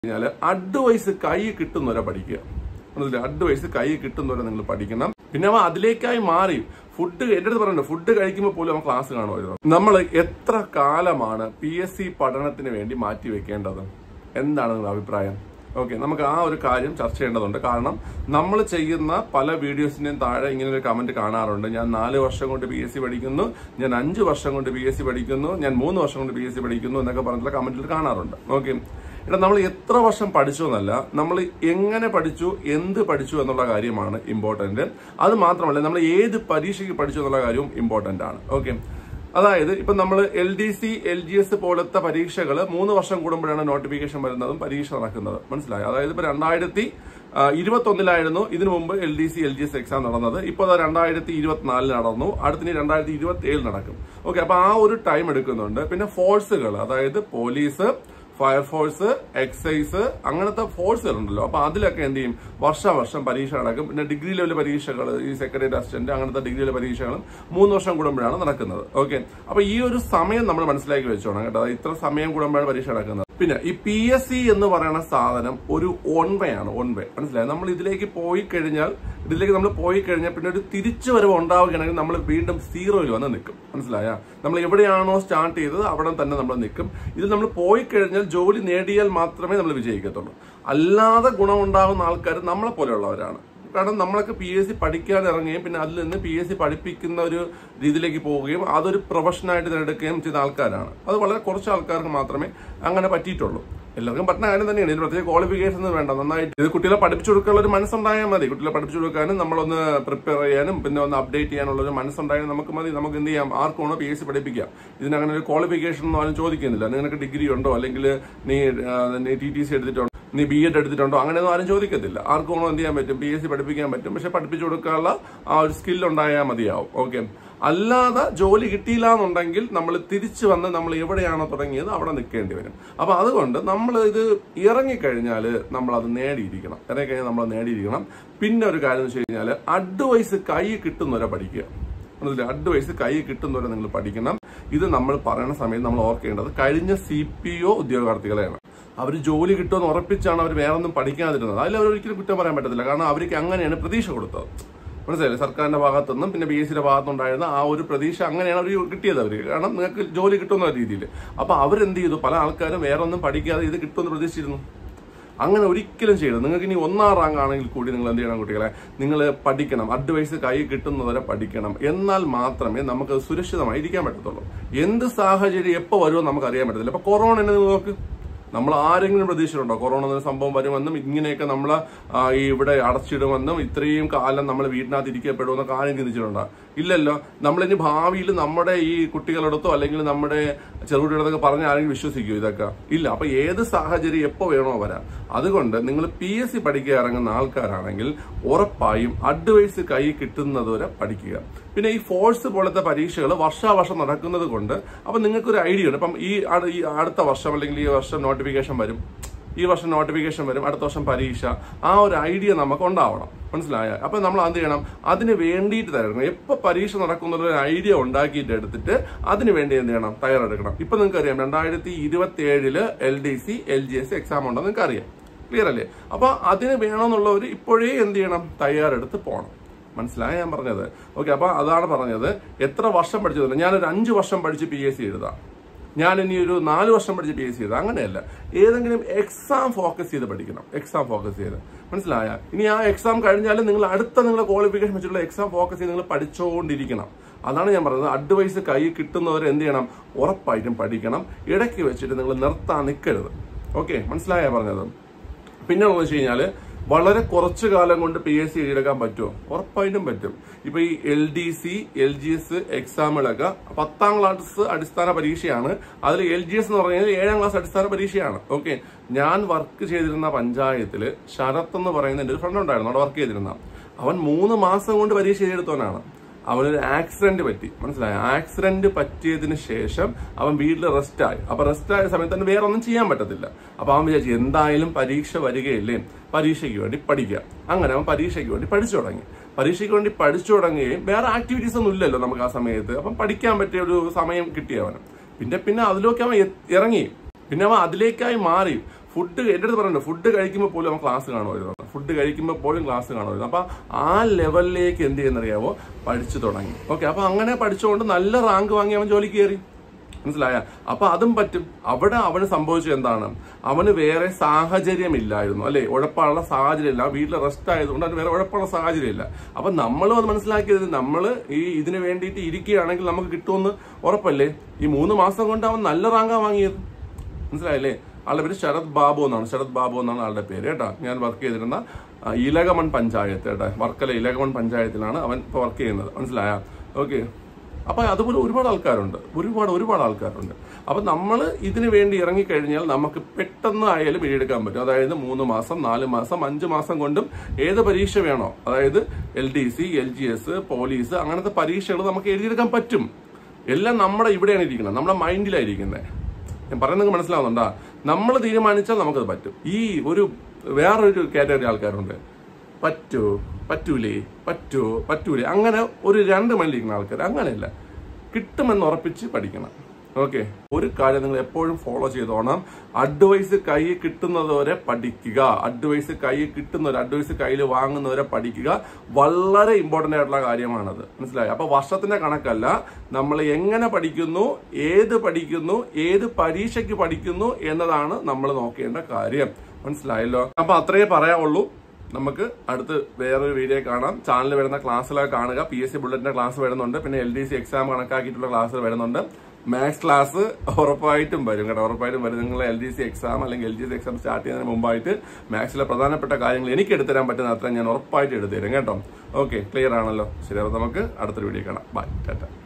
Advice കൈ കിട്ടുന്നവരെ പഠിക്കുക. Advice കൈ കിട്ടുന്നവരെ നിങ്ങൾ പഠിക്കണം. പിന്നെ അവ അതിലേക്കായി മാറി ഫുഡ് എന്റെ അടുത്ത് പറയുന്നുണ്ട്, ഫുഡ് കഴിക്കുമ്പോൾ പോലും അവൻ ക്ലാസ് കാണുമായിരുന്നു. നമ്മൾ എത്ര കാലമാണ് PSC പഠനത്തിന് വേണ്ടി മാറ്റിവെക്കേണ്ടത്? എന്താണ് നിങ്ങളുടെ അഭിപ്രായം? ഓക്കെ, നമുക്ക് ആ ഒരു കാര്യം ചർച്ച ചെയ്യേണ്ടതുണ്ട്. കാരണം നമ്മൾ ചെയ്യുന്ന പല വീഡിയോസിന്റെയും താഴെ ഇങ്ങനെ ഒരു കമന്റ് കാണാറുണ്ട്. ഞാൻ 4 വർഷം കൊണ്ട് PSC പഠിക്കുന്നു, ഞാൻ 5 വർഷം കൊണ്ട് PSC പഠിക്കുന്നു, ഞാൻ 3 വർഷം കൊണ്ട് PSC പഠിക്കുന്നു എന്നൊക്കെ പറഞ്ഞിട്ടുള്ള കമന്റിൽ കാണാറുണ്ട്. ഓക്കെ, ഇവിടെ നമ്മൾ എത്ര വർഷം പഠിച്ചു എന്നല്ല, നമ്മൾ എങ്ങനെ പഠിച്ചു, എന്ത് പഠിച്ചു എന്നുള്ള കാര്യമാണ് ഇമ്പോർട്ടന്റ്. അത് മാത്രമല്ല, നമ്മൾ ഏത് പരീക്ഷയ്ക്ക് പഠിച്ചു എന്നുള്ള കാര്യവും ഇമ്പോർട്ടന്റ് ആണ്. ഓക്കെ, അതായത് ഇപ്പൊ നമ്മൾ LDC LGS പോലത്തെ പരീക്ഷകൾ 3 വർഷം കൂടുമ്പോഴാണ് നോട്ടിഫിക്കേഷൻ വരുന്നതും പരീക്ഷ നടക്കുന്നത്. മനസ്സിലായി? അതായത് ഇപ്പൊ 2021 ഇതിനു മുമ്പ് LDC LGS എക്സാം നടന്നത്. ഇപ്പൊ 2024 നടന്നു, അടുത്തിന് 2027 നടക്കും. ഓക്കെ, അപ്പൊ ആ ഒരു ടൈം എടുക്കുന്നുണ്ട്. പിന്നെ ഫോഴ്സുകൾ, അതായത് പോലീസ്, ഫയർഫോഴ്സ്, എക്സൈസ്, അങ്ങനത്തെ ഫോഴ്സുകൾ ഉണ്ടല്ലോ. അപ്പൊ അതിലൊക്കെ എന്ത് ചെയ്യും, വർഷം പരീക്ഷ നടക്കും. പിന്നെ ഡിഗ്രി ലെവൽ പരീക്ഷകൾ, ഈ സെക്രട്ടേറിയറ്റ് അസിസ്റ്റന്റ് അങ്ങനത്തെ ഡിഗ്രി ലെവൽ പരീക്ഷകളും 3 വർഷം കൂടുമ്പോഴാണ് നടക്കുന്നത്. ഓക്കെ, അപ്പൊ ഈ ഒരു സമയം നമ്മൾ മനസ്സിലാക്കി വെച്ചോണം കേട്ടോ. ഇത്ര സമയം കൂടുമ്പോഴാണ് പരീക്ഷ നടക്കുന്നത്. പിന്നെ ഈ PSC എന്ന് പറയുന്ന സാധനം ഒരു ഓൺവയാണ്. മനസ്സിലായി? നമ്മൾ ഇതിലേക്ക് പോയി കഴിഞ്ഞാൽ പിന്നെ ഒരു തിരിച്ചു വരവ് ഉണ്ടാവുകയാണെങ്കിൽ നമ്മൾ വീണ്ടും 0-ൽ വന്ന് നിൽക്കും. മനസ്സിലായ? നമ്മൾ എവിടെയാണോ സ്റ്റാർട്ട് ചെയ്തത് അവിടെ തന്നെ നമ്മൾ നിൽക്കും. ഇതിൽ നമ്മൾ പോയി കഴിഞ്ഞാൽ ജോലി നേടിയാൽ മാത്രമേ നമ്മൾ വിജയിക്കത്തുള്ളൂ. അല്ലാതെ ഗുണമുണ്ടാകുന്ന ആൾക്കാർ നമ്മളെ പോലെയുള്ളവരാണ്. കാരണം നമ്മളൊക്കെ PSC പഠിക്കാൻ ഇറങ്ങുകയും പിന്നെ അതിൽ നിന്ന് PSC പഠിപ്പിക്കുന്ന ഒരു രീതിയിലേക്ക് പോവുകയും അതൊരു പ്രൊഫഷനായിട്ട് തിരഞ്ഞെടുക്കുകയും ചെയ്ത ആൾക്കാരാണ്. അത് വളരെ കുറച്ച് ആൾക്കാർക്ക് മാത്രമേ അങ്ങനെ പറ്റിയിട്ടുള്ളൂ. എല്ലാവർക്കും പറ്റുന്ന കാര്യം തന്നെയാണ്. ഇതിന് പ്രത്യേക ക്വാളിഫിക്കേഷൻ വേണ്ട. നന്നായിട്ട് ഇത് കുട്ടികളെ പഠിപ്പിച്ചു കൊടുക്കാനുള്ള ഒരു മനസ്സുണ്ടായാൽ മതി. കുട്ടികളെ പഠിപ്പിച്ചു കൊടുക്കാനും നമ്മളൊന്ന് പ്രിപ്പയർ ചെയ്യാനും പിന്നെ ഒന്ന് അപ്ഡേറ്റ് ചെയ്യാനുള്ള ഒരു മനസ്സുണ്ടായാലും നമുക്ക് മതി. നമുക്ക് എന്ത് ചെയ്യാം, ആർക്കാണോ PSC പഠിപ്പിക്കാം. ഇതിനങ്ങനെ ഒരു ക്വാളിഫിക്കേഷൻ ഒന്നും ആരും ചോദിക്കുന്നില്ല. നിനക്ക് ഡിഗ്രി ഉണ്ടോ, അല്ലെങ്കിൽ നീ TTC എടുത്തിട്ടുണ്ടോ, നീ B.Ed എടുത്തിട്ടുണ്ടോ, അങ്ങനെയൊന്നും ആരും ചോദിക്കത്തില്ല. ആർക്കും എന്ത് ചെയ്യാൻ പറ്റും, PSC പഠിപ്പിക്കാൻ പറ്റും. പക്ഷെ പഠിപ്പിച്ചു കൊടുക്കാനുള്ള ആ ഒരു സ്കിൽ ഉണ്ടായാൽ മതിയാവും. ഓക്കെ, അല്ലാതെ ജോലി കിട്ടിയില്ല എന്നുണ്ടെങ്കിൽ നമ്മൾ തിരിച്ചു വന്ന് നമ്മൾ എവിടെയാണോ തുടങ്ങിയത് അവിടെ നിൽക്കേണ്ടി വരും. അപ്പൊ അതുകൊണ്ട് നമ്മൾ ഇത് ഇറങ്ങിക്കഴിഞ്ഞാൽ നമ്മൾ അത് നേടിയിരിക്കണം. നമ്മൾ നേടിയിരിക്കണം. പിന്നെ ഒരു കാര്യം എന്ന് വെച്ച് കഴിഞ്ഞാൽ അഡ്വൈസ് കൈ കിട്ടുന്നവരെ പഠിക്കുക. അഡ്വൈസ് കൈ കിട്ടുന്നവരെ നിങ്ങൾ പഠിക്കണം. ഇത് നമ്മൾ പറയുന്ന സമയത്ത് നമ്മൾ ഓർക്കേണ്ടത് കഴിഞ്ഞ CPO ഉദ്യോഗാർത്ഥികളെയാണ്. അവർ ജോലി കിട്ടുമെന്ന് ഉറപ്പിച്ചാണ് അവർ വേറെ ഒന്നും പഠിക്കാതിരുന്നത്. അതിൽ അവർ ഒരിക്കലും കുറ്റം പറയാൻ പറ്റത്തില്ല. കാരണം അവർക്ക് അങ്ങനെയാണ് പ്രതീക്ഷ കൊടുത്തത്. മനസ്സിലായില്ലേ? സർക്കാരിന്റെ ഭാഗത്തുനിന്നും പിന്നെ PSCയുടെ ഭാഗത്തുനിന്നുണ്ടായിരുന്ന ആ ഒരു പ്രതീക്ഷ അങ്ങനെയാണ് അവർ കിട്ടിയത്. അവർക്ക് കാരണം നിങ്ങൾക്ക് ജോലി കിട്ടുന്ന രീതിയിൽ. അപ്പൊ അവരെന്ത് ചെയ്തു, പല ആൾക്കാരും വേറെ ഒന്നും പഠിക്കാതെ ഇത് കിട്ടുമെന്ന് പ്രതീക്ഷിച്ചിരുന്നു. അങ്ങനെ ഒരിക്കലും ചെയ്യരുത്. നിങ്ങൾക്ക് ഇനി 1ാം റാങ്ക് ആണെങ്കിൽ കൂടി നിങ്ങൾ എന്ത് ചെയ്യണം, കുട്ടികളെ നിങ്ങൾ പഠിക്കണം. അഡ്വൈസ് കൈ കിട്ടുന്നവരെ പഠിക്കണം. എന്നാൽ മാത്രമേ നമുക്ക് സുരക്ഷിതമായി ഇരിക്കാൻ പറ്റത്തുള്ളൂ. എന്ത് സാഹചര്യം എപ്പോൾ വരുമോ നമുക്ക് അറിയാൻ പറ്റത്തില്ല. അപ്പൊ കൊറോണ നോക്ക്, നമ്മൾ ആരെങ്കിലും പ്രതീക്ഷിച്ചിട്ടുണ്ടോ കൊറോണ എന്ന സംഭവം വരുമെന്നും ഇങ്ങനെയൊക്കെ നമ്മളെ ഇവിടെ അടച്ചിടുമെന്നും ഇത്രയും കാലം നമ്മൾ വീട്ടിനകത്ത് ഇരിക്കപ്പെടുമെന്നൊക്കെ ആരും ചിന്തിച്ചിട്ടുണ്ടോ? ഇല്ലല്ലോ. നമ്മളിനി ഭാവിയിൽ നമ്മുടെ ഈ കുട്ടികളെടുത്തോ അല്ലെങ്കിൽ നമ്മുടെ ചെറുകുട്ടികളെടുത്തൊക്കെ പറഞ്ഞ ആരെങ്കിലും വിശ്വസിക്കുമോ ഇതൊക്കെ? ഇല്ല. അപ്പൊ ഏത് സാഹചര്യം എപ്പോൾ വേണോ വരാം. അതുകൊണ്ട് നിങ്ങൾ PSC പഠിക്കാൻ ഇറങ്ങുന്ന ആൾക്കാരാണെങ്കിൽ ഉറപ്പായും അഡ്വൈസ് കൈ കിട്ടുന്നതുവരെ പഠിക്കുക. പിന്നെ ഈ ഫോഴ്സ് പോലത്തെ പരീക്ഷകൾ വർഷാവർഷം നടക്കുന്നത് കൊണ്ട് അപ്പൊ നിങ്ങൾക്കൊരു ഐഡിയ ഉണ്ട്. അപ്പം ഈ അടുത്ത വർഷം അല്ലെങ്കിൽ ഈ വർഷം നോട്ടിഫിക്കേഷൻ വരും, അടുത്ത വർഷം പരീക്ഷ, ആ ഒരു ഐഡിയ നമുക്ക് ഉണ്ടാവണം. മനസ്സിലായ? അപ്പൊ നമ്മൾ എന്ത് ചെയ്യണം, അതിന് വേണ്ടിയിട്ട് തയ്യാറെടുക്കണം. എപ്പോൾ പരീക്ഷ നടക്കുന്ന ഒരു ഐഡിയ ഉണ്ടാക്കിയിട്ട് എടുത്തിട്ട് അതിന് വേണ്ടി എന്ത് ചെയ്യണം, തയ്യാറെടുക്കണം. ഇപ്പൊ നിങ്ങൾക്ക് അറിയാം 2027 LDC LGS എക്സാം ഉണ്ടെന്ന് നിങ്ങൾക്ക് അറിയാം. ക്ലിയർ അല്ലേ? അപ്പൊ അതിന് വേണമെന്നുള്ളവർ ഇപ്പോഴേ എന്ത് ചെയ്യണം, തയ്യാറെടുത്ത് പോകണം. മനസ്സിലായ ഞാൻ പറഞ്ഞത്? ഓക്കെ, അപ്പൊ അതാണ് പറഞ്ഞത്. എത്ര വർഷം പഠിച്ചതല്ല, ഞാനൊരു 5 വർഷം പഠിച്ച് PSC എഴുതാം, ഞാൻ ഇനി ഒരു 4 വർഷം പഠിച്ച് PSC എഴുതാം, അങ്ങനെയല്ല. ഏതെങ്കിലും എക്സാം ഫോക്കസ് ചെയ്ത് പഠിക്കണം. മനസ്സിലായ? ഇനി ആ എക്സാം കഴിഞ്ഞാലും നിങ്ങൾ അടുത്ത നിങ്ങളുടെ ക്വാളിഫിക്കേഷൻ വെച്ചിട്ടുള്ള എക്സാം ഫോക്കസ് ചെയ്ത് നിങ്ങൾ പഠിച്ചുകൊണ്ടിരിക്കണം. അതാണ് ഞാൻ പറഞ്ഞത്. അഡ്വൈസ് കൈ കിട്ടുന്നവരെ എന്ത് ചെയ്യണം, ഉറപ്പായിട്ടും പഠിക്കണം. ഇടയ്ക്ക് വെച്ചിട്ട് നിങ്ങൾ നിർത്താൻ നിൽക്കരുത്. ഓക്കെ, മനസ്സിലായ പറഞ്ഞത്? പിന്നെ എന്ന് വെച്ച് കഴിഞ്ഞാൽ വളരെ കുറച്ചു കാലം കൊണ്ട് PSC എഴുതിയെടുക്കാൻ പറ്റുമോ? ഉറപ്പായിട്ടും പറ്റും. ഇപ്പൊ ഈ LDC LGS എക്സാമുകളൊക്കെ 10ാം ക്ലാസ് അടിസ്ഥാന പരീക്ഷയാണ്. അതിൽ LGS എന്ന് പറഞ്ഞാൽ 7ാം ക്ലാസ് അടിസ്ഥാന പരീക്ഷയാണ്. ഓക്കെ, ഞാൻ വർക്ക് ചെയ്തിരുന്ന പഞ്ചായത്തിൽ ശരത്ത് എന്ന് പറയുന്ന എന്റെ ഒരു ഫ്രണ്ട് ഉണ്ടായിരുന്നു, അവിടെ വർക്ക് ചെയ്തിരുന്ന. അവൻ 3 മാസം കൊണ്ട് പരീക്ഷ എഴുതിയെടുത്തവനാണ്. അവനൊരു ആക്സിഡന്റ് പറ്റി. മനസ്സിലായ? ആക്സിഡന്റ് പറ്റിയതിന് ശേഷം അവൻ വീട്ടിൽ റെസ്റ്റായി. അപ്പൊ റെസ്റ്റായ സമയത്ത് തന്നെ വേറെ ഒന്നും ചെയ്യാൻ പറ്റത്തില്ല. അപ്പൊ അവൻ വിചാരിച്ചു എന്തായാലും പരീക്ഷ വരികയില്ലേ, പരീക്ഷയ്ക്ക് വേണ്ടി പഠിക്കുക. അങ്ങനെ അവൻ പരീക്ഷയ്ക്ക് വേണ്ടി പഠിച്ചു തുടങ്ങുകയും വേറെ ആക്ടിവിറ്റീസ് ഒന്നും ഇല്ലല്ലോ നമുക്ക് ആ സമയത്ത്. അപ്പം പഠിക്കാൻ പറ്റിയ ഒരു സമയം കിട്ടിയവന്. പിന്നെ അതിലൊക്കെ അവൻ ഇറങ്ങി. പിന്നെ അവൻ അതിലേക്കായി മാറി ഫുഡ് എൻ്റെ അടുത്ത് പറയുന്നുണ്ട്, ഫുഡ് കഴിക്കുമ്പോൾ പോലും അവൻ ക്ലാസ് കാണുമായിരുന്നു, ഫുഡ് കഴിക്കുമ്പോൾ പോലും ക്ലാസ് കാണുമായിരുന്നു. അപ്പൊ ആ ലെവലിലേക്ക് എന്ത് ചെയ്യുന്നറിയാവോ, പഠിച്ചു തുടങ്ങി. ഓക്കെ, അപ്പൊ അങ്ങനെ പഠിച്ചുകൊണ്ട് നല്ല റാങ്ക് വാങ്ങി അവൻ ജോലിക്ക് കയറി. മനസ്സിലായ? അപ്പൊ അതും പറ്റും. അവിടെ അവന് സംഭവിച്ചത് എന്താണ്, അവന് വേറെ സാഹചര്യം ഇല്ലായിരുന്നു, അല്ലെ? ഉഴപ്പാനുള്ള സാഹചര്യം ഇല്ല, വീട്ടിൽ റെസ്റ്റ് ആയതുകൊണ്ട് അവന് വേറെ ഉഴപ്പുള്ള സാഹചര്യം ഇല്ല. അപ്പൊ നമ്മളും അത് മനസ്സിലാക്കിയത്, നമ്മൾ ഇതിന് വേണ്ടിയിട്ട് ഇരിക്കുകയാണെങ്കിൽ നമുക്ക് കിട്ടുമെന്ന് ഉറപ്പല്ലേ? ഈ 3 മാസം കൊണ്ട് അവൻ നല്ല റാങ്കാ വാങ്ങിയത്. മനസ്സിലായില്ലേ? ആളുടെ പേര് ശരത് ബാബു എന്നാണ്, ശരത് ബാബു എന്നാണ് ആളുടെ പേര് കേട്ടോ. ഞാൻ വർക്ക് ചെയ്തിരുന്ന ഇലകമൺ പഞ്ചായത്ത് കേട്ടോ, വർക്കല ഇലകമൺ പഞ്ചായത്തിലാണ് അവൻ ഇപ്പൊ വർക്ക് ചെയ്യുന്നത്. മനസ്സിലായ? ഓക്കെ, അപ്പൊ അതുപോലെ ഒരുപാട് ആൾക്കാരുണ്ട്, ഒരുപാട് ആൾക്കാരുണ്ട്. അപ്പൊ നമ്മൾ ഇതിനു വേണ്ടി ഇറങ്ങിക്കഴിഞ്ഞാൽ നമുക്ക് പെട്ടെന്ന് ആയാലും എഴുതിയെടുക്കാൻ പറ്റും. അതായത് 3 മാസം, 4 മാസം, 5 മാസം കൊണ്ടും ഏത് പരീക്ഷ വേണോ, അതായത് LDC, LGS, പോലീസ്, അങ്ങനത്തെ പരീക്ഷകൾ നമുക്ക് എഴുതിയെടുക്കാൻ പറ്റും. എല്ലാം നമ്മുടെ ഇവിടെയാണ് ഇരിക്കുന്നത്, നമ്മുടെ മൈൻഡിലായിരിക്കുന്നത്. ഞാൻ പറയുന്നത് മനസ്സിലാവുന്നുണ്ടാ? നമ്മൾ തീരുമാനിച്ചാൽ നമുക്കത് പറ്റും. ഈ വേറൊരു കാറ്റഗറി ആൾക്കാരുണ്ട്, പറ്റൂലേ അങ്ങനെ ഒരു 2 മണിലിരിക്കുന്ന ആൾക്കാർ. അങ്ങനെയല്ല, കിട്ടുമെന്ന് ഉറപ്പിച്ച് പഠിക്കണം. ഓക്കെ, ഒരു കാര്യം നിങ്ങൾ എപ്പോഴും ഫോളോ ചെയ്തോണം, അഡ്വൈസ് കൈ കിട്ടുന്നതുവരെ പഠിക്കുക. അഡ്വൈസ് കയ്യിൽ വാങ്ങുന്നവരെ പഠിക്കുക. വളരെ ഇമ്പോർട്ടന്റ് ആയിട്ടുള്ള കാര്യമാണത്. മനസ്സിലായി? അപ്പൊ വർഷത്തിന്റെ കണക്കല്ല, നമ്മൾ എങ്ങനെ പഠിക്കുന്നു, ഏത് പരീക്ഷയ്ക്ക് പഠിക്കുന്നു എന്നതാണ് നമ്മൾ നോക്കേണ്ട കാര്യം. മനസ്സിലായല്ലോ? അപ്പൊ അത്രയേ പറയാവുള്ളൂ. നമുക്ക് അടുത്ത് വേറൊരു വീഡിയോ കാണാം. ചാനലിൽ വരുന്ന ക്ലാസ്സുകളൊക്കെ കാണുക. PSC ബുള്ളറ്റിന്റെ ക്ലാസ് വരുന്നുണ്ട്, പിന്നെ LDC എക്സാം കണക്കാക്കിയിട്ടുള്ള ക്ലാസ് വരുന്നുണ്ട്. മാത്സ് ക്ലാസ് ഉറപ്പായിട്ടും വരും കേട്ടോ, ഉറപ്പായിട്ടും വരും. നിങ്ങൾ LDC എക്സാം അല്ലെങ്കിൽ LGS എക്സാം സ്റ്റാർട്ട് ചെയ്യുന്നതിന് മുമ്പായിട്ട് മാത്സിലെ പ്രധാനപ്പെട്ട കാര്യങ്ങൾ എനിക്ക് എടുത്തുതരാൻ പറ്റുന്ന അത്ര ഞാൻ ഉറപ്പായിട്ട് എടുത്തുതരും കേട്ടോ. ഓക്കെ, ക്ലിയർ ആണല്ലോ? ശരി, അപ്പോൾ നമുക്ക് അടുത്തൊരു വീഡിയോ കാണാം. ബൈ, ടാറ്റ.